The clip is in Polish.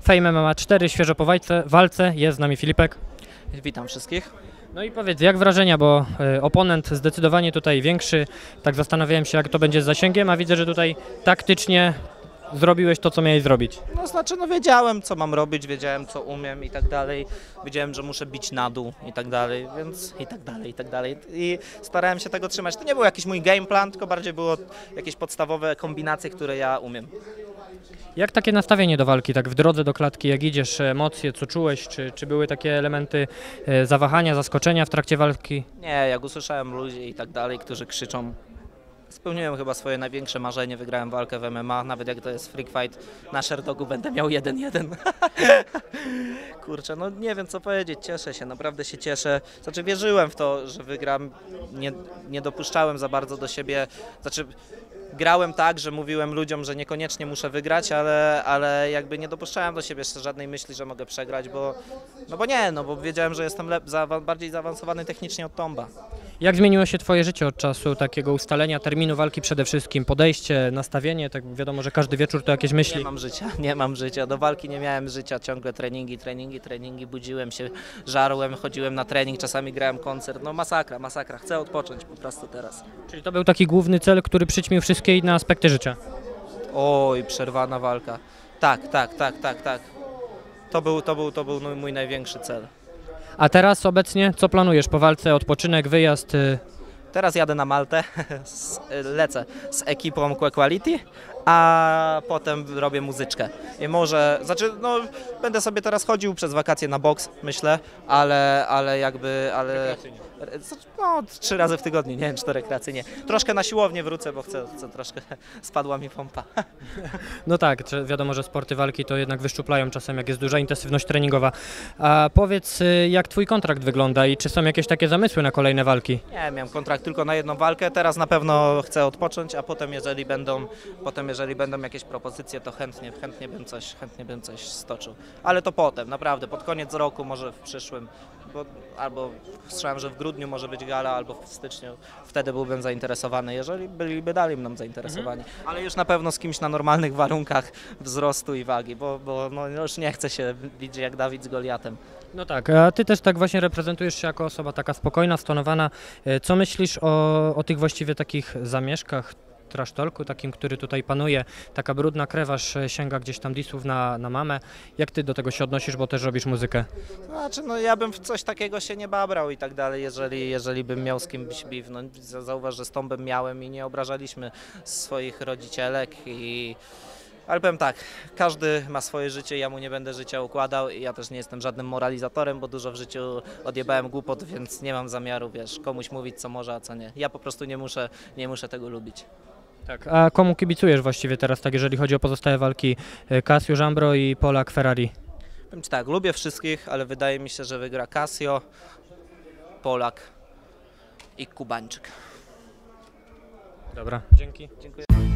Fame MMA 4, świeżo po walce, jest z nami Filipek. Witam wszystkich. No i powiedz, jak wrażenia, bo oponent zdecydowanie tutaj większy, tak zastanawiałem się, jak to będzie z zasięgiem, a widzę, że tutaj taktycznie zrobiłeś to, co miałeś zrobić. No wiedziałem, co mam robić, wiedziałem, co umiem i tak dalej. Wiedziałem, że muszę bić na dół i tak dalej, więc i tak dalej. I starałem się tego trzymać. To nie był jakiś mój game plan, tylko bardziej było jakieś podstawowe kombinacje, które ja umiem. Jak takie nastawienie do walki, tak w drodze do klatki, jak idziesz, emocje, co czułeś, czy były takie elementy zawahania, zaskoczenia w trakcie walki? Nie, jak usłyszałem ludzi i tak dalej, którzy krzyczą, spełniłem chyba swoje największe marzenie, wygrałem walkę w MMA, nawet jak to jest freak fight, na Sherdogu będę miał 1-1. Kurczę, no nie wiem co powiedzieć, cieszę się, naprawdę się cieszę. Znaczy wierzyłem w to, że wygram, nie dopuszczałem za bardzo do siebie, grałem tak, że mówiłem ludziom, że niekoniecznie muszę wygrać, ale jakby nie dopuszczałem do siebie jeszcze żadnej myśli, że mogę przegrać, bo wiedziałem, że jestem bardziej zaawansowany technicznie od Tomba. Jak zmieniło się Twoje życie od czasu takiego ustalenia terminu walki przede wszystkim? Podejście, nastawienie, tak wiadomo, że każdy wieczór to jakieś myśli. Nie mam życia, do walki nie miałem życia, ciągle treningi, budziłem się, żarłem, chodziłem na trening, czasami grałem koncert, no masakra, chcę odpocząć po prostu teraz. Czyli to był taki główny cel, który przyćmił wszystkie inne aspekty życia? Oj, przerwana walka, tak. To był mój największy cel. A teraz obecnie co planujesz po walce, odpoczynek, wyjazd? Teraz jadę na Maltę, lecę z ekipą Quality, a potem robię muzyczkę. I będę sobie teraz chodził przez wakacje na boks, myślę, ale 3 razy w tygodniu, nie wiem, 4 rekreacyjnie. Troszkę na siłownię wrócę, bo chcę troszkę, spadła mi pompa. No tak, wiadomo, że sporty walki to jednak wyszczuplają czasem, jak jest duża intensywność treningowa. A powiedz, jak Twój kontrakt wygląda i czy są jakieś takie zamysły na kolejne walki? Nie, miałem kontrakt tylko na jedną walkę, teraz na pewno chcę odpocząć, a potem jeżeli będą jakieś propozycje, to chętnie bym coś stoczył. Ale to potem, naprawdę, pod koniec roku, może w przyszłym, albo słyszałem, że w grudniu może być gala, albo w styczniu, wtedy byłbym zainteresowany, jeżeli byliby dalej mną zainteresowani. Ale już na pewno z kimś na normalnych warunkach wzrostu i wagi, bo już nie chcę się bić jak Dawid z Goliatem. No tak, a Ty też tak właśnie reprezentujesz się jako osoba taka spokojna, stonowana. Co myślisz o tych właściwie takich zamieszkach, trash talku takim, który tutaj panuje, taka brudna krew aż sięga gdzieś tam disów na mamę. Jak Ty do tego się odnosisz, bo też robisz muzykę? Znaczy, ja bym w coś takiego się nie babrał i tak dalej, jeżeli bym miał z kimś beef. No, zauważ, że z Tombem miałem i nie obrażaliśmy swoich rodzicielek ale powiem tak, każdy ma swoje życie, ja mu nie będę życia układał i ja też nie jestem żadnym moralizatorem, bo dużo w życiu odjebałem głupot, więc nie mam zamiaru, komuś mówić co może, a co nie. Ja po prostu nie muszę tego lubić. Tak, a komu kibicujesz właściwie teraz, tak jeżeli chodzi o pozostałe walki Casio, Jambro i Polak, Ferrari? Powiem Ci tak, lubię wszystkich, ale wydaje mi się, że wygra Casio, Polak i Kubańczyk. Dobra, dzięki. Dziękuję.